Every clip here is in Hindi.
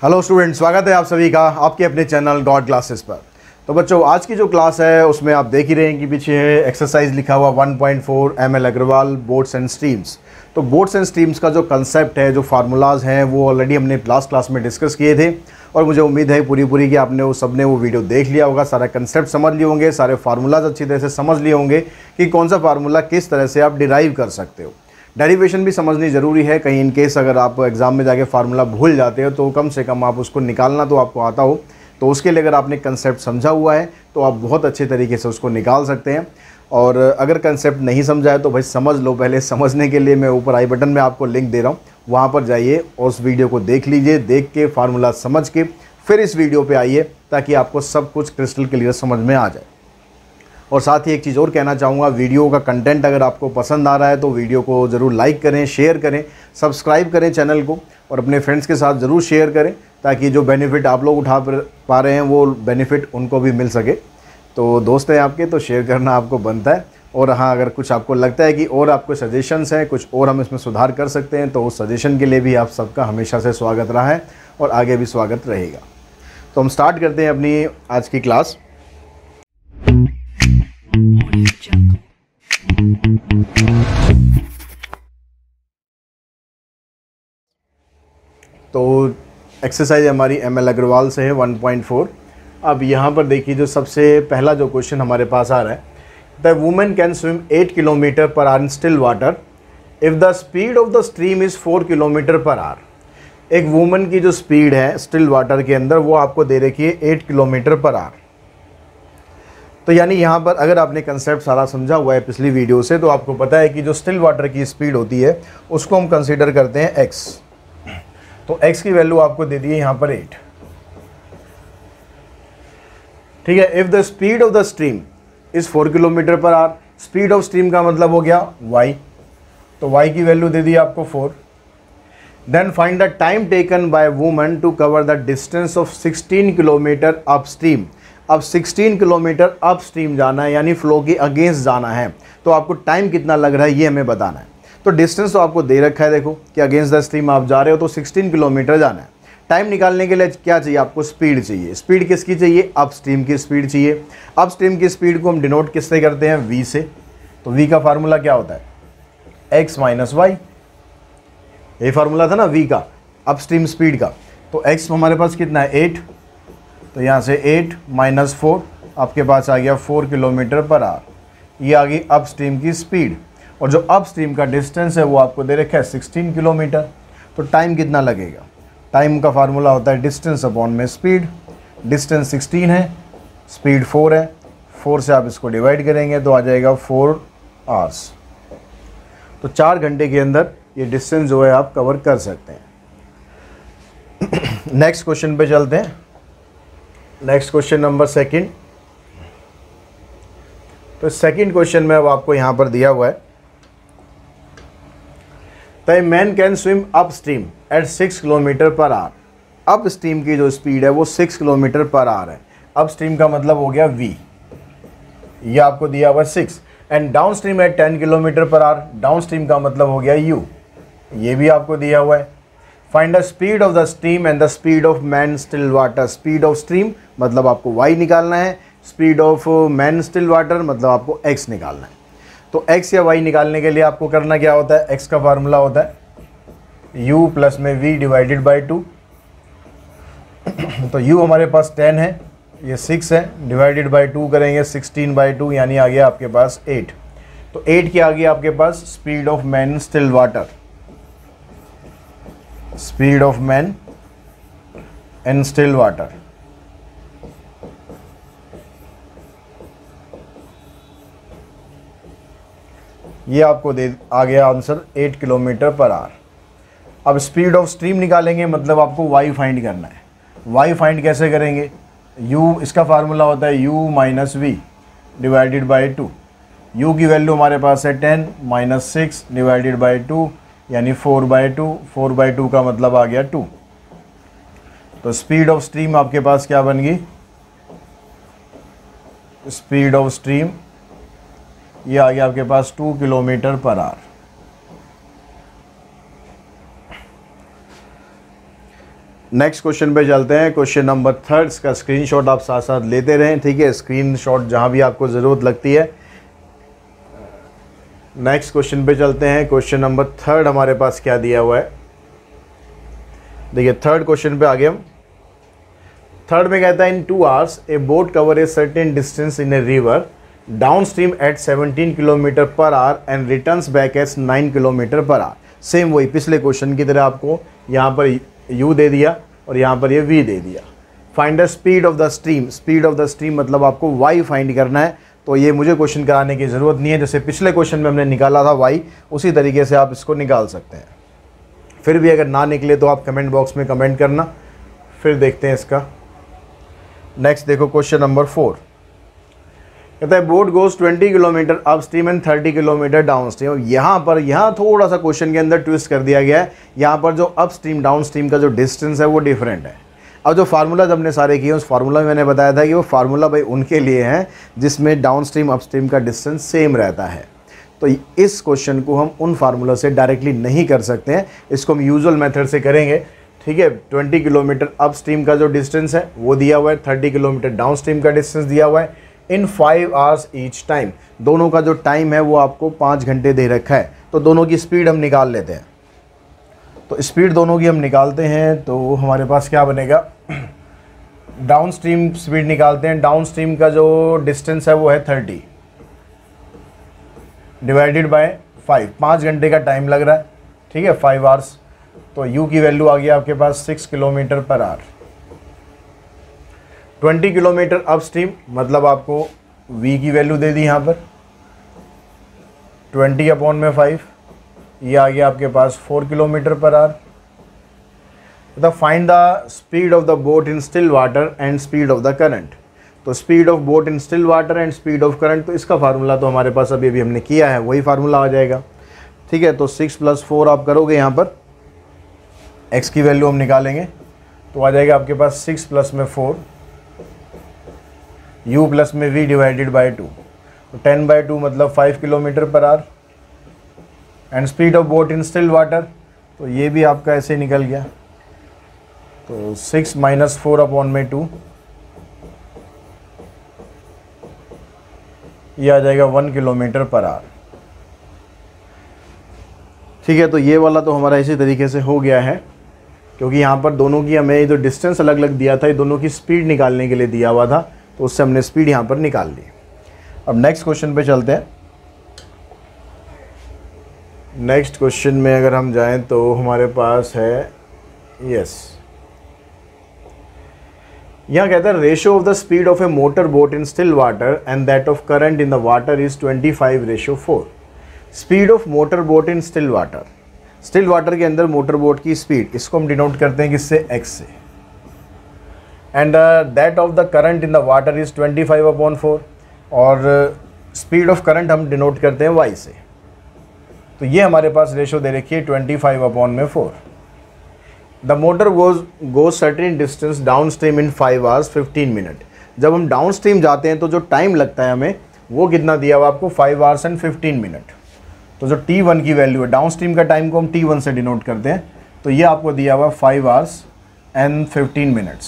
हेलो स्टूडेंट, स्वागत है आप सभी का आपके अपने चैनल गॉड क्लासेस पर। तो बच्चों, आज की जो क्लास है उसमें आप देख ही रहे हैं कि पीछे एक्सरसाइज लिखा हुआ 1.4 ML Agarwal boards and streams. तो बोर्ड्स एंड स्ट्रीम्स का जो कंसेप्ट है, जो फार्मूलाज हैं, वो ऑलरेडी हमने लास्ट क्लास में डिस्कस किए थे और मुझे उम्मीद है पूरी कि आपने सबने वो वीडियो देख लिया होगा, सारा कंसेप्ट समझ लिए होंगे, सारे फार्मूलाज अच्छी तरह से समझ लिए होंगे कि कौन सा फार्मूला किस तरह से आप डिराइव कर सकते हो। डेरिवेशन भी समझनी ज़रूरी है, कहीं इन केस अगर आप एग्ज़ाम में जाके फार्मूला भूल जाते हो तो कम से कम आप उसको निकालना तो आपको आता हो। तो उसके लिए अगर आपने कंसेप्ट समझा हुआ है तो आप बहुत अच्छे तरीके से उसको निकाल सकते हैं। और अगर कंसेप्ट नहीं समझा है तो भाई समझ लो। पहले समझने के लिए मैं ऊपर आई बटन में आपको लिंक दे रहा हूँ, वहाँ पर जाइए और उस वीडियो को देख लीजिए। देख के फार्मूला समझ के फिर इस वीडियो पर आइए ताकि आपको सब कुछ क्रिस्टल क्लियर समझ में आ जाए। और साथ ही एक चीज़ और कहना चाहूँगा, वीडियो का कंटेंट अगर आपको पसंद आ रहा है तो वीडियो को ज़रूर लाइक करें, शेयर करें, सब्सक्राइब करें चैनल को और अपने फ्रेंड्स के साथ ज़रूर शेयर करें ताकि जो बेनिफिट आप लोग उठा पा रहे हैं वो बेनिफिट उनको भी मिल सके। तो दोस्त हैं आपके तो शेयर करना आपको बनता है। और हाँ, अगर कुछ आपको लगता है कि और आपको सजेशंस हैं, कुछ और हम इसमें सुधार कर सकते हैं, तो उस सजेशन के लिए भी आप सबका हमेशा से स्वागत रहा है और आगे भी स्वागत रहेगा। तो हम स्टार्ट करते हैं अपनी आज की क्लास। तो एक्सरसाइज हमारी ML अग्रवाल से है 1.4। अब यहाँ पर देखिए, जो सबसे पहला जो क्वेश्चन हमारे पास आ रहा है, the women can swim 8 kilometre per hour in still water if the speed of the stream is 4 kilometre per hour. एक वुमेन की जो स्पीड है स्टिल वाटर के अंदर वो आपको दे रखी है 8 किलोमीटर पर आवर। तो यानी यहाँ पर अगर आपने कंसेप्ट सारा समझा हुआ है पिछली वीडियो से तो आपको पता है कि जो स्टिल वाटर की स्पीड होती है उसको हम कंसीडर करते हैं x। तो x की वैल्यू आपको दे दी है यहाँ पर 8। ठीक है। If the speed of the stream is 4 kilometre per hour, speed of stream का मतलब हो गया y, तो y की वैल्यू दे दी आपको 4। Then find the time taken by woman to cover the distance of 16 kilometre upstream. अब 16 किलोमीटर अप स्ट्रीम जाना है, यानी फ्लो के अगेंस्ट जाना है, तो आपको टाइम कितना लग रहा है ये हमें बताना है। तो डिस्टेंस तो आपको दे रखा है, देखो कि अगेंस्ट द स्ट्रीम आप जा रहे हो तो 16 किलोमीटर जाना है। टाइम निकालने के लिए क्या चाहिए आपको? स्पीड चाहिए। स्पीड किसकी चाहिए? अप स्ट्रीम की स्पीड चाहिए। अप स्ट्रीम की स्पीड को हम डिनोट किससे करते हैं? v से। तो v का फार्मूला क्या होता है? x minus y. ये फार्मूला था ना v का, अप स्ट्रीम स्पीड का। तो x हमारे पास कितना है? 8। तो यहाँ से 8 माइनस 4 आपके पास आ गया 4 किलोमीटर पर आवर। ये आ गई अप स्ट्रीम की स्पीड। और जो अप स्ट्रीम का डिस्टेंस है वो आपको दे रखा है 16 किलोमीटर। तो टाइम कितना लगेगा? टाइम का फार्मूला होता है डिस्टेंस अपॉन में स्पीड। डिस्टेंस 16 है, स्पीड 4 है, 4 से आप इसको डिवाइड करेंगे तो आ जाएगा 4 आवर्स। तो 4 घंटे के अंदर ये डिस्टेंस जो है आप कवर कर सकते हैं। नेक्स्ट क्वेश्चन पे चलते हैं। Next question number second. तो सेकंड क्वेश्चन में अब आपको यहां पर दिया हुआ है, the man can swim upstream at 6 kilometre per hour. Upstream की जो स्पीड है वो 6 किलोमीटर पर आवर है। अप स्ट्रीम का मतलब हो गया v, ये आपको दिया हुआ 6। And downstream at 10 kilometre per hour. Down stream का मतलब हो गया u, ये भी आपको दिया हुआ है। Find the speed of the stream and the speed of man still water. Speed of stream मतलब आपको y निकालना है, speed of man still water मतलब आपको x निकालना है। तो x या y निकालने के लिए आपको करना क्या होता है? x का फार्मूला होता है u प्लस में v डिवाइडेड बाई 2। तो u हमारे पास 10 है, ये 6 है, डिवाइडेड बाई 2 करेंगे 16 बाई 2, यानी आ गया आपके पास 8। तो 8 की आ गई आपके पास speed of man still water. Speed of man in still water. ये आपको दे आ गया आंसर 8 किलोमीटर पर आवर। अब स्पीड ऑफ स्ट्रीम निकालेंगे, मतलब आपको y फाइंड करना है। y फाइंड कैसे करेंगे? u, इसका फार्मूला होता है u minus v divided by 2। u की वैल्यू हमारे पास है 10 माइनस 6 डिवाइडेड बाई 2, यानी 4/2। 4/2 का मतलब आ गया 2। तो स्पीड ऑफ स्ट्रीम आपके पास क्या बन गई? स्पीड ऑफ स्ट्रीम ये आ गया आपके पास 2 kilometre per hour. Next question पे चलते हैं। क्वेश्चन नंबर 3 इसका स्क्रीनशॉट आप साथ साथ लेते रहें, ठीक है, स्क्रीनशॉट जहां भी आपको ज़रूरत लगती है। नेक्स्ट क्वेश्चन पे चलते हैं। क्वेश्चन नंबर 3 हमारे पास क्या दिया हुआ है, देखिए 3rd क्वेश्चन पे आ गए हम। 3rd में कहता है in 2 hours a boat cover a certain distance in a river downstream at 17 kilometre per hour and returns back at 9 kilometre per hour. Same वही पिछले क्वेश्चन की तरह आपको यहाँ पर u दे दिया और यहाँ पर ये v दे दिया। Find the speed of the stream, speed of the stream मतलब आपको y फाइंड करना है। तो ये मुझे क्वेश्चन कराने की ज़रूरत नहीं है, जैसे पिछले क्वेश्चन में हमने निकाला था y, उसी तरीके से आप इसको निकाल सकते हैं। फिर भी अगर ना निकले तो आप कमेंट बॉक्स में कमेंट करना, फिर देखते हैं इसका। नेक्स्ट देखो क्वेश्चन नंबर 4 कहता है boat goes 20 kilometre upstream and 30 kilometre downstream. यहाँ थोड़ा सा क्वेश्चन के अंदर ट्विस्ट कर दिया गया है। यहाँ पर जो अप स्ट्रीम डाउन स्ट्रीम का जो डिस्टेंस है वो डिफरेंट है। अब जो फार्मूला हमने सारे किए उस फार्मूला में मैंने बताया था कि वो फार्मूला भाई उनके लिए है जिसमें डाउन स्ट्रीम अप स्ट्रीम का डिस्टेंस सेम रहता है। तो इस क्वेश्चन को हम उन फार्मूला से डायरेक्टली नहीं कर सकते हैं, इसको हम यूजुअल मेथड से करेंगे, ठीक है। 20 किलोमीटर अप स्ट्रीम का जो डिस्टेंस है वो दिया हुआ है, 30 किलोमीटर डाउन स्ट्रीम का डिस्टेंस दिया हुआ है इन 5 hours ईच टाइम। दोनों का जो टाइम है वो आपको 5 घंटे दे रखा है। तो दोनों की स्पीड हम निकाल लेते हैं। तो स्पीड दोनों की हम निकालते हैं तो हमारे पास क्या बनेगा, डाउन स्ट्रीम स्पीड निकालते हैं। डाउन स्ट्रीम का जो डिस्टेंस है वो है 30 डिवाइडेड बाय 5, 5 घंटे का टाइम लग रहा है, ठीक है, 5 hours। तो u की वैल्यू आ गई आपके पास 6 kilometre per hour. 20 kilometre upstream मतलब आपको v की वैल्यू दे दी यहाँ पर 20/5, ये आ गया आपके पास 4 किलोमीटर पर आवर। मतलब find the speed of the boat in still water and speed of the current. तो speed of boat in still water and speed of current, तो इसका फार्मूला तो हमारे पास अभी हमने किया है, वही फार्मूला आ जाएगा, ठीक है। तो 6 + 4 आप करोगे, यहाँ पर x की वैल्यू हम निकालेंगे तो आ जाएगा आपके पास 6 + 4 u + v डिवाइडेड बाय 2। तो 10/2 मतलब 5 kilometre per hour. And speed of boat in still water, तो ये भी आपका ऐसे निकल गया। तो 6 - 4/2 ये आ जाएगा 1 किलोमीटर पर आवर, ठीक है। तो ये वाला तो हमारा इसी तरीके से हो गया है, क्योंकि यहाँ पर दोनों की हमें जो डिस्टेंस अलग अलग दिया था ये दोनों की स्पीड निकालने के लिए दिया हुआ था, तो उससे हमने स्पीड यहाँ पर निकाल ली। अब नेक्स्ट क्वेश्चन पे चलते हैं। नेक्स्ट क्वेश्चन में अगर हम जाएं तो हमारे पास है यहाँ कहता है ratio of the speed of a motor boat in still water and that of current in the water is 25:4। Speed of motor boat in still water, still water के अंदर मोटर बोट की स्पीड, इसको हम डिनोट करते हैं किससे, x से। And that of the current in the water is 25/4 और स्पीड ऑफ करंट हम डिनोट करते हैं y से। तो ये हमारे पास रेशो दे रखी है 25/4। The motor goes certain distance downstream in 5 hours 15 minutes। जब हम डाउन स्ट्रीम जाते हैं तो जो टाइम लगता है हमें वो कितना दिया हुआ आपको 5 hours and 15 minutes। तो जो t1 की वैल्यू है, डाउन स्ट्रीम का टाइम को हम t1 से डिनोट करते हैं, तो ये आपको दिया हुआ 5 hours and 15 minutes।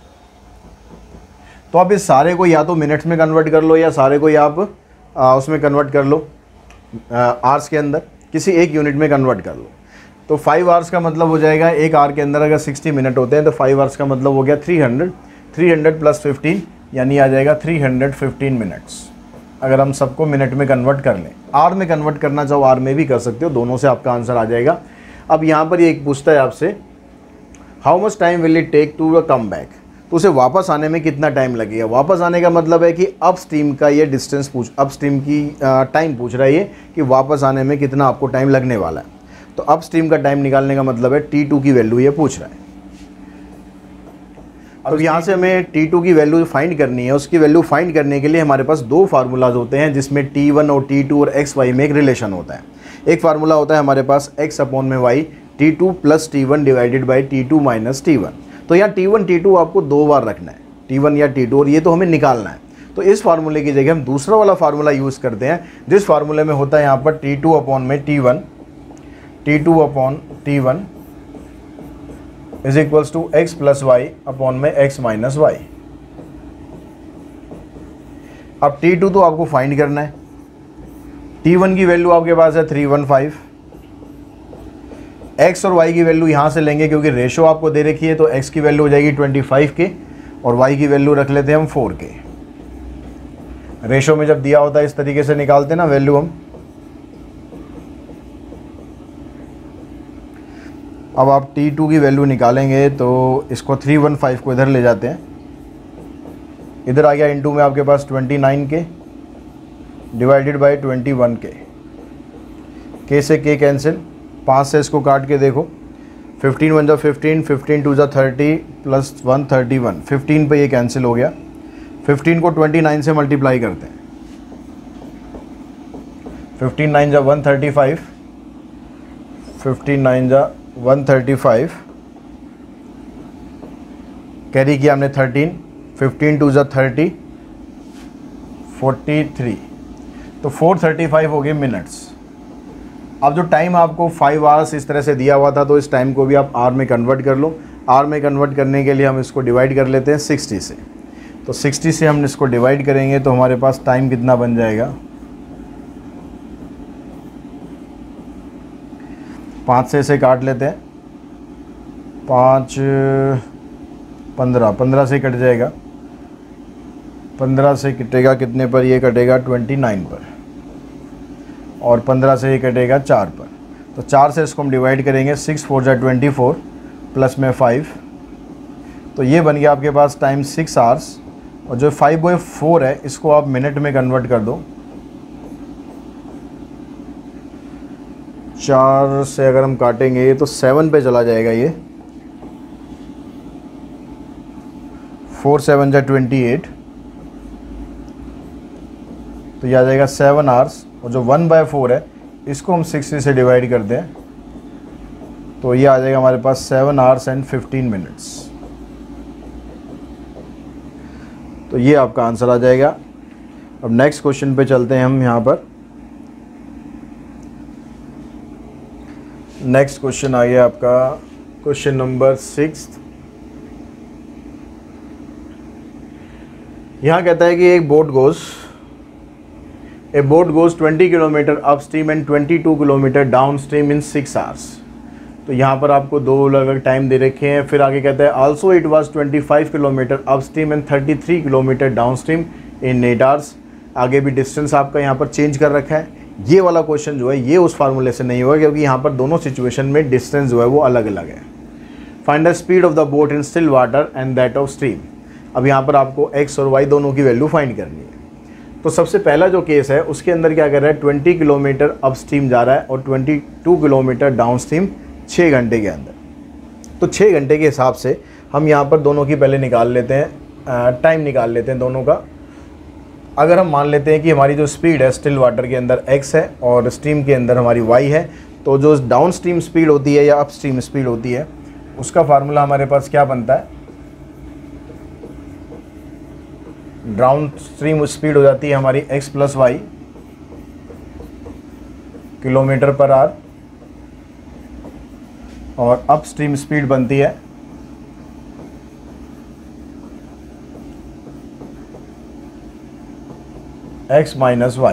तो आप इस सारे को या तो मिनट्स में कन्वर्ट कर लो या सारे को आप उसमें कन्वर्ट कर लो, आवर्स के अंदर किसी एक यूनिट में कन्वर्ट कर लो। तो 5 hours का मतलब हो जाएगा, एक आवर के अंदर अगर 60 मिनट होते हैं तो 5 hours का मतलब हो गया 300 + 15 यानी आ जाएगा 315 मिनट्स। अगर हम सबको मिनट में कन्वर्ट कर लें, आर में कन्वर्ट करना चाहो आर में भी कर सकते हो, दोनों से आपका आंसर आ जाएगा। अब यहाँ पर ये एक पूछता है आपसे how much time will it take to come back, तो उसे वापस आने में कितना टाइम लगेगा। वापस आने का मतलब है कि अप स्ट्रीम का ये डिस्टेंस अप स्ट्रीम की टाइम पूछ रहा है ये कि वापस आने में कितना आपको टाइम लगने वाला है। तो अप स्ट्रीम का टाइम निकालने का मतलब है t2 की वैल्यू ये पूछ रहा है। अब यहाँ से हमें t2 की वैल्यू फाइंड करनी है। उसकी वैल्यू फाइंड करने के लिए हमारे पास दो फार्मूलाज होते हैं जिसमें t1 और t2 और xy में एक रिलेशन होता है। एक फार्मूला होता है हमारे पास x/y t2 + t1 divided by t2 - t1। तो यहाँ t1 t2 आपको दो बार रखना है, t1 या t2, और ये तो हमें निकालना है। तो इस फार्मूले की जगह हम दूसरा वाला फार्मूला यूज़ करते हैं जिस फार्मूले में होता है यहाँ पर t2/t1 is equals to x plus y upon में एक्स माइनस वाई। अब T2 तो आपको फाइंड करना है। T1 की वैल्यू आपके पास है 315। x और y की वैल्यू यहाँ से लेंगे क्योंकि रेशो आपको दे रखी है, तो x की वैल्यू हो जाएगी 25 के और y की वैल्यू रख लेते हैं हम 4 के। रेशो में जब दिया होता है इस तरीके से निकालते हैं ना वैल्यू हम। अब आप T2 की वैल्यू निकालेंगे तो इसको 315 को इधर ले जाते हैं, इधर आ गया इनटू में आपके पास 29 के डिवाइडेड बाय 21 के से के कैंसिल, 5 से इसको काट के देखो, 15 1 जा 15, 15 2 जा 30 प्लस 1 31, 15 पे ये कैंसिल हो गया। 15 को 29 से मल्टीप्लाई करते हैं, 15 9 जा 135, 15 9 जा 135, कैरी किया हमने 13, 15 2 जा 30, 43, तो 435 हो गए मिनट्स। अब जो टाइम आपको 5 आवर्स इस तरह से दिया हुआ था, तो इस टाइम को भी आप आर में कन्वर्ट कर लो। आर में कन्वर्ट करने के लिए हम इसको डिवाइड कर लेते हैं 60 से, तो 60 से हम इसको डिवाइड करेंगे तो हमारे पास टाइम कितना बन जाएगा, 5 से इसे काट लेते हैं, 5 15, 15 से कट जाएगा, 15 से कटेगा कितने पर, ये कटेगा 29 पर, और 15 से ये कटेगा 4 पर, तो 4 से इसको हम डिवाइड करेंगे, 6 4 जा 24 प्लस में 5, तो ये बन गया आपके पास टाइम 6 आवर्स। और जो 5/4 है इसको आप मिनट में कन्वर्ट कर दो, 4 से अगर हम काटेंगे तो 7 पे चला जाएगा ये, 4 7 जा 28, तो ये आ जाएगा 7 आवर्स। और जो 1/4 है इसको हम 60 से डिवाइड करते हैं, तो ये आ जाएगा हमारे पास 7 आवर्स एंड 15 मिनट्स। तो ये आपका आंसर आ जाएगा। अब नेक्स्ट क्वेश्चन पे चलते हैं हम यहाँ पर। नेक्स्ट क्वेश्चन आ गया आपका क्वेश्चन नंबर 6। यहाँ कहता है कि एक boat goes 20 kilometre upstream and 22 kilometre downstream in 6 hours. तो यहाँ पर आपको दो अलग टाइम दे रखे हैं। फिर आगे कहता है also it was 25 kilometre upstream and 33 kilometre downstream in 8 hours. आगे भी डिस्टेंस आपका यहाँ पर चेंज कर रखा है। ये वाला क्वेश्चन जो है ये उस फार्मूले से नहीं होगा, क्योंकि यहाँ पर दोनों सिचुएशन में डिस्टेंस जो है वो अलग अलग है। Find the speed of the boat in still water and that of stream. अब यहाँ पर आपको एक्स और वाई दोनों की वैल्यू फाइंड करनी है। तो सबसे पहला जो केस है उसके अंदर क्या कर रहा है, 20 किलोमीटर अप स्ट्रीम जा रहा है और 22 किलोमीटर डाउन स्ट्रीम 6 घंटे के अंदर। तो 6 घंटे के हिसाब से हम यहाँ पर दोनों की पहले निकाल लेते हैं, टाइम निकाल लेते हैं दोनों का। अगर हम मान लेते हैं कि हमारी जो स्पीड है स्टिल वाटर के अंदर x है और स्ट्रीम के अंदर हमारी y है, तो जो डाउन स्ट्रीम स्पीड होती है या अप स्ट्रीम स्पीड होती है उसका फार्मूला हमारे पास क्या बनता है, डाउन स्ट्रीम स्पीड हो जाती है हमारी x plus y kilometre per hour, और अप स्ट्रीम स्पीड बनती है x माइनस वाई।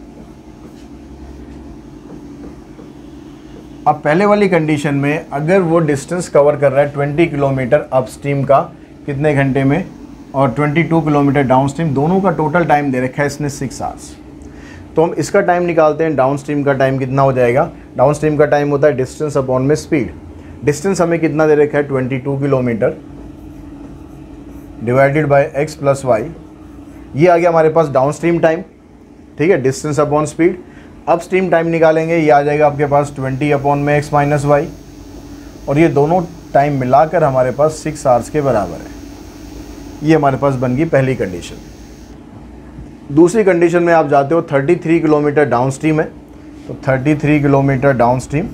अब पहले वाली कंडीशन में अगर वो डिस्टेंस कवर कर रहा है 20 किलोमीटर अप स्ट्रीम का कितने घंटे में और 22 किलोमीटर डाउन स्ट्रीम, दोनों का टोटल टाइम दे रखा है इसने 6 आवर्स। तो हम इसका टाइम निकालते हैं। डाउन स्ट्रीम का टाइम कितना हो जाएगा, डाउन स्ट्रीम का टाइम होता है डिस्टेंस अपॉन में स्पीड। डिस्टेंस हमें कितना दे रखा है 22 kilometre divided by x plus y. ये आ गया हमारे पास डाउन स्ट्रीम टाइम, ठीक है, distance upon speed. Up stream time निकालेंगे, ये आ जाएगा आपके पास 20 अपॉन में x माइनस वाई, और ये दोनों टाइम मिलाकर हमारे पास 6 आवर्स के बराबर है। ये हमारे पास बन गई पहली कंडीशन। दूसरी कंडीशन में आप जाते हो 33 किलोमीटर डाउन स्ट्रीम है, तो 33 किलोमीटर डाउन स्ट्रीम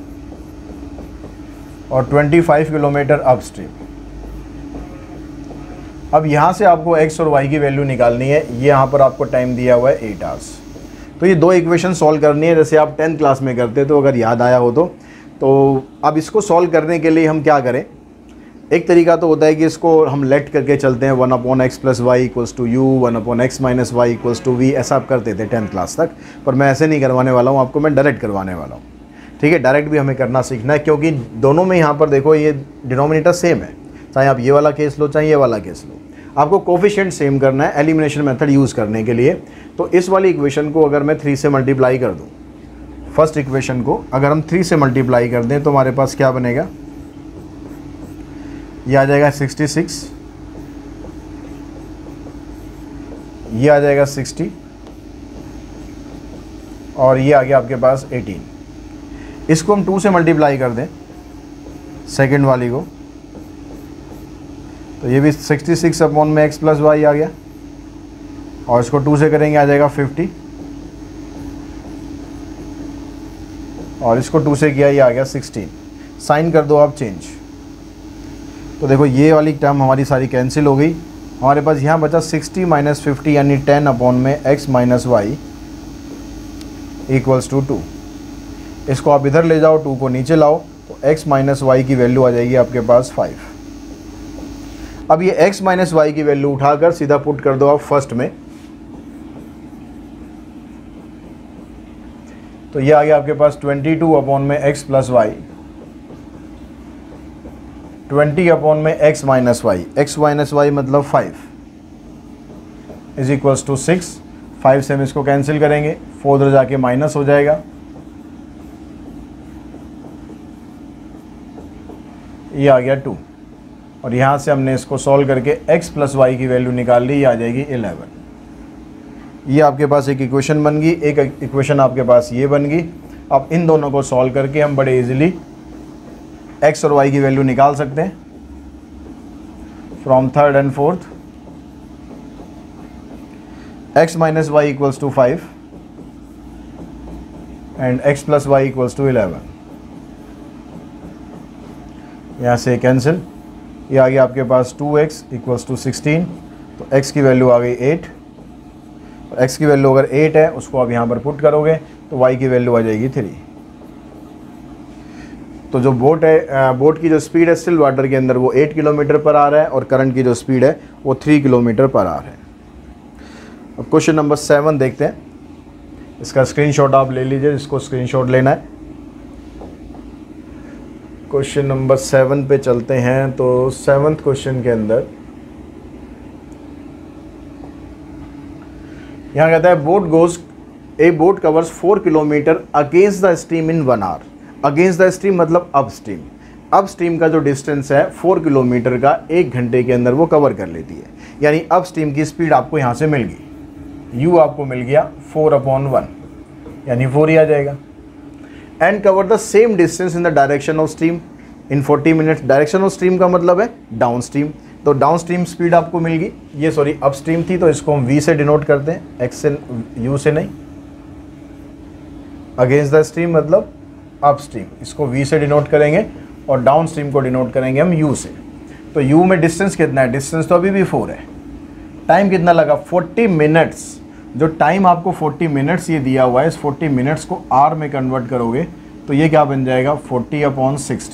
और 25 किलोमीटर अप स्ट्रीम। अब यहाँ से आपको x और y की वैल्यू निकालनी है। ये यहाँ पर आपको टाइम दिया हुआ है 8 आवर्स। तो ये दो इक्वेशन सॉल्व करनी है जैसे आप 10th क्लास में करते, तो अगर याद आया हो तो अब इसको सॉल्व करने के लिए हम क्या करें, एक तरीका तो होता है कि इसको हम लेट करके चलते हैं 1/x + y = u, 1/x - y = v, ऐसा आप करते थे 10th क्लास तक, पर मैं ऐसे नहीं करवाने वाला हूँ आपको, मैं डायरेक्ट करवाने वाला हूँ। ठीक है, डायरेक्ट भी हमें करना सीखना है, क्योंकि दोनों में यहाँ पर देखो ये डिनोमिनेटर सेम है, चाहे आप ये वाला केस लो चाहे ये वाला केस लो, आपको कोफिशिएंट सेम करना है एलिमिनेशन मेथड यूज़ करने के लिए। तो इस वाली इक्वेशन को अगर मैं 3 से मल्टीप्लाई कर दूँ, फर्स्ट इक्वेशन को अगर हम 3 से मल्टीप्लाई कर दें तो हमारे पास क्या बनेगा, ये आ जाएगा 66, ये आ जाएगा 60 और ये आ गया आपके पास 18। इसको हम 2 से मल्टीप्लाई कर दें सेकंड वाली को, तो ये भी 66/x + y आ गया, और इसको 2 से करेंगे आ जाएगा 50, और इसको 2 से किया ये आ गया 16। साइन कर दो आप चेंज, तो देखो ये वाली टर्म हमारी सारी कैंसिल हो गई, हमारे पास यहाँ बचा 60 - 50 यानी 10/x - y = 2। इसको आप इधर ले जाओ, 2 को नीचे लाओ, तो x - y की वैल्यू आ जाएगी आपके पास 5। अब ये x - y की वैल्यू उठाकर सीधा पुट कर दो आप फर्स्ट में, तो ये आ गया आपके पास 22/x + y, 20/x - y, x - y मतलब 5 = 6। 5 से हम इसको कैंसिल करेंगे, 4 उधर जाके माइनस हो जाएगा, ये आ गया 2, और यहाँ से हमने इसको सॉल्व करके x + y की वैल्यू निकाल ली, ये आ जाएगी 11। ये आपके पास एक इक्वेशन बन गई, एक इक्वेशन आपके पास ये बन गई। अब इन दोनों को सॉल्व करके हम बड़े इजीली x और y की वैल्यू निकाल सकते हैं from third and fourth. x - y = 5 and x + y = 11। यहाँ से कैंसिल, ये आ गया आपके पास 2x = 16, तो x की वैल्यू आ गई 8, और x की वैल्यू अगर 8 है उसको आप यहाँ पर पुट करोगे तो y की वैल्यू आ जाएगी 3। तो जो बोट है, बोट की जो स्पीड है स्टिल वाटर के अंदर वो 8 किलोमीटर पर आ रहा है, और करंट की जो स्पीड है वो 3 किलोमीटर पर आ रहा है। अब क्वेश्चन नंबर 7 देखते हैं, इसका स्क्रीनशॉट आप ले लीजिए जिसको स्क्रीनशॉट लेना है। क्वेश्चन नंबर 7 पे चलते हैं, तो 7th क्वेश्चन के अंदर यहाँ कहता है a boat covers 4 kilometre against the stream in 1 hour. Against the stream मतलब अप स्ट्रीम, अप स्ट्रीम का जो डिस्टेंस है 4 किलोमीटर का 1 घंटे के अंदर वो कवर कर लेती है, यानी अप स्ट्रीम की स्पीड आपको यहाँ से मिल गई, u आपको मिल गया 4/1 यानी 4 ही आ जाएगा। And cover the same distance in the direction of stream in 40 minutes. Direction of stream का मतलब है डाउन स्ट्रीम, तो डाउन स्ट्रीम स्पीड आपको मिल गई, ये सॉरी अप स्ट्रीम थी तो इसको हम v से डिनोट करते हैं, x से u से नहीं। अगेंस्ट द स्ट्रीम मतलब अप स्ट्रीम, इसको v से डिनोट करेंगे, और डाउन स्ट्रीम को डिनोट करेंगे हम u से। तो u में डिस्टेंस कितना है, डिस्टेंस तो अभी भी 4 है, टाइम कितना लगा 40 मिनट्स। जो टाइम आपको 40 मिनट्स ये दिया हुआ है, इस 40 मिनट्स को आर में कन्वर्ट करोगे तो ये क्या बन जाएगा 40/60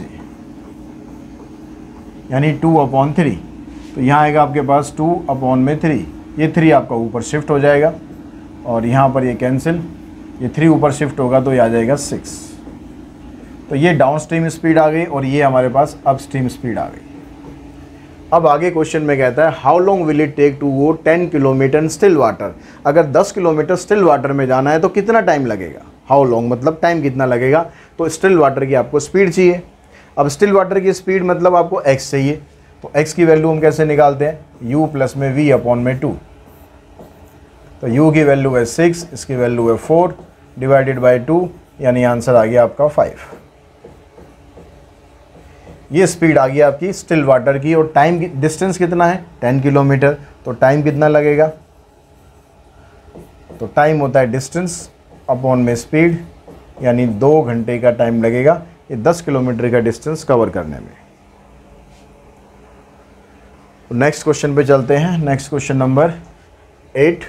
यानी 2/3। तो यहाँ आएगा आपके पास 2/3, ये 3 आपका ऊपर शिफ्ट हो जाएगा, और यहाँ पर ये कैंसिल, ये 3 ऊपर शिफ्ट होगा तो ये आ जाएगा 6। तो ये डाउन स्ट्रीम स्पीड आ गई, और ये हमारे पास अप स्ट्रीम स्पीड आ गई। अब आगे क्वेश्चन में कहता है how long will it take to go 10 kilometre in still water. अगर 10 किलोमीटर स्टिल वाटर में जाना है तो कितना टाइम लगेगा, हाउ लॉन्ग मतलब टाइम कितना लगेगा। तो स्टिल वाटर की आपको स्पीड चाहिए। अब स्टिल वाटर की स्पीड मतलब आपको x चाहिए, तो x की वैल्यू हम कैसे निकालते हैं, u प्लस में v/2। तो u की वैल्यू है 6, इसकी वैल्यू है 4 डिवाइडेड बाई 2, यानी आंसर आ गया आपका 5। ये स्पीड आ गई आपकी स्टिल वाटर की, और टाइम डिस्टेंस कितना है 10 किलोमीटर, तो टाइम कितना लगेगा, तो टाइम होता है डिस्टेंस अपॉन में स्पीड, यानी 2 घंटे का टाइम लगेगा ये 10 किलोमीटर का डिस्टेंस कवर करने में। तो नेक्स्ट क्वेश्चन पे चलते हैं, next question number 8।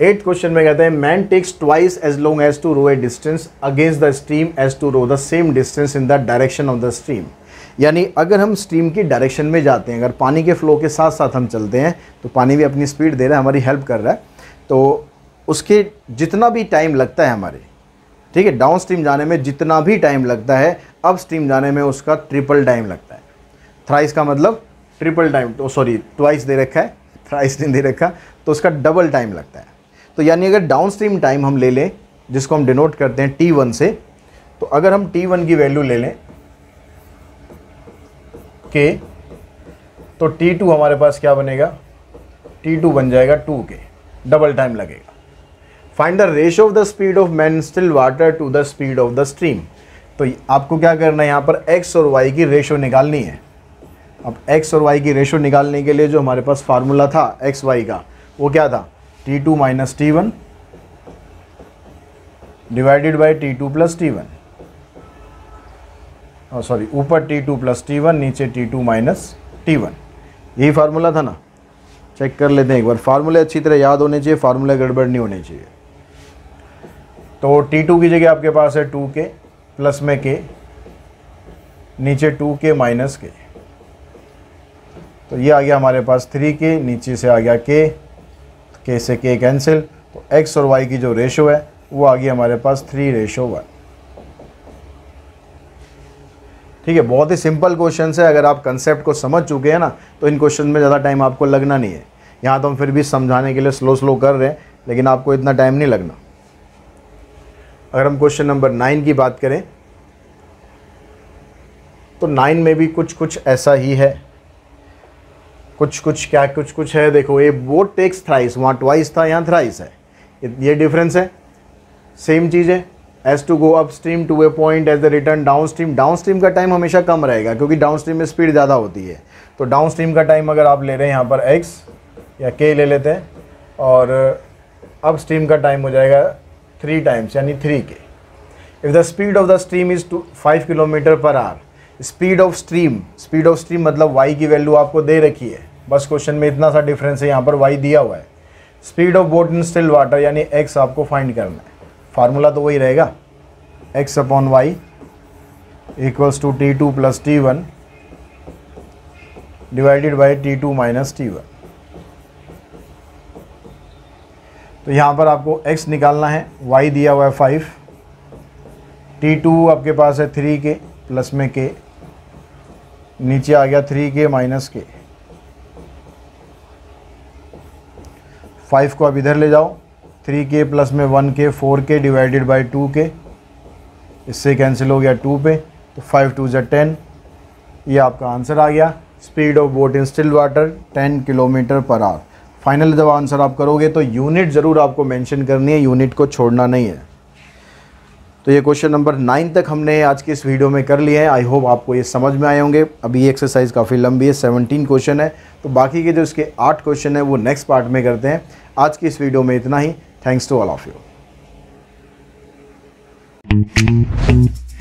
8th question में कहते हैं man takes twice as long as to row a distance against the stream as to row the same distance in the direction of the stream. यानी अगर हम स्ट्रीम की डायरेक्शन में जाते हैं, अगर पानी के फ्लो के साथ साथ हम चलते हैं तो पानी भी अपनी स्पीड दे रहा है, हमारी हेल्प कर रहा है, तो उसके जितना भी टाइम लगता है हमारे, ठीक है, डाउन स्ट्रीम जाने में जितना भी टाइम लगता है, अप स्ट्रीम जाने में उसका ट्रिपल टाइम लगता है। थ्राइस का मतलब ट्रिपल टाइम, तो सॉरी ट्वाइस दे रखा है, थ्राइस नहीं दे रखा, तो उसका डबल टाइम लगता है। तो यानी अगर डाउन स्ट्रीम टाइम हम ले लें, जिसको हम डिनोट करते हैं T1 से, तो अगर हम T1 की वैल्यू ले लें K, तो T2 हमारे पास क्या बनेगा, T2 बन जाएगा 2K, डबल टाइम लगेगा। Find the ratio of the speed of man still water to the speed of the stream. तो आपको क्या करना है, यहाँ पर x और y की रेशियो निकालनी है। अब x और y की रेशियो निकालने के लिए जो हमारे पास फार्मूला था एक्स वाई का, वो क्या था, T2 minus T1 divided by T2 plus T1, sorry ऊपर T2 प्लस T1, नीचे T2 माइनस T1, यही फार्मूला था ना। चेक कर लेते हैं एक बार, फार्मूले अच्छी तरह याद होने चाहिए, फार्मूले गड़बड़ नहीं होने चाहिए। तो T2 की जगह आपके पास है 2K प्लस में K, नीचे 2K माइनस K, तो ये आ गया हमारे पास 3K, नीचे से आ गया K से K कैंसिल, तो x और y की जो रेशो है वो आ गई हमारे पास 3:1। ठीक है, बहुत ही सिंपल क्वेश्चन है। अगर आप कंसेप्ट को समझ चुके हैं ना, तो इन क्वेश्चन में ज़्यादा टाइम आपको लगना नहीं है। यहाँ तो हम फिर भी समझाने के लिए स्लो कर रहे हैं, लेकिन आपको इतना टाइम नहीं लगना। अगर हम क्वेश्चन नंबर 9 की बात करें, तो 9 में भी कुछ ऐसा ही है, कुछ है। देखो, ये बोट टेक्स थ्राइस, वहाँ ट्वाइस था, यहाँ थ्राइस है, ये डिफरेंस है। सेम चीज़ है, as to go up stream to a point as the return down stream. Down stream का टाइम हमेशा कम रहेगा, क्योंकि डाउन स्ट्रीम में स्पीड ज़्यादा होती है। तो डाउन स्ट्रीम का टाइम अगर आप ले रहे हैं यहाँ पर x या k ले लेते हैं, और अप स्ट्रीम का टाइम हो जाएगा 3 टाइम्स यानी 3K। If the speed of the stream is 5 kilometre per hour. Speed of stream मतलब y की वैल्यू आपको दे रखी है, बस क्वेश्चन में इतना सा डिफरेंस है, यहाँ पर y दिया हुआ है। Speed of boat in still water यानी x आपको फाइंड करना है, फार्मूला तो वही रहेगा, x upon y equals to T2 plus T1 divided by T2 minus T1। तो यहाँ पर आपको x निकालना है, y दिया हुआ है 5, T2 आपके पास है 3K प्लस में K, नीचे आ गया 3K माइनस K। 5 को अब इधर ले जाओ, 3K प्लस में 1K 4K divided by 2K, इससे कैंसिल हो गया 2 पे, तो 5 2 ज़ा 10, ये आपका आंसर आ गया। Speed of boat in still water 10 kilometre per hour. Final जब आंसर आप करोगे तो यूनिट ज़रूर आपको मेंशन करनी है, यूनिट को छोड़ना नहीं है। तो ये क्वेश्चन नंबर 9 तक हमने आज की इस वीडियो में कर लिए हैं। आई होप आपको ये समझ में आए होंगे। अभी ये एक्सरसाइज काफ़ी लंबी है, 17 क्वेश्चन है, तो बाकी के जो इसके 8 क्वेश्चन है वो नेक्स्ट पार्ट में करते हैं। आज की इस वीडियो में इतना ही। Thanks to all of you.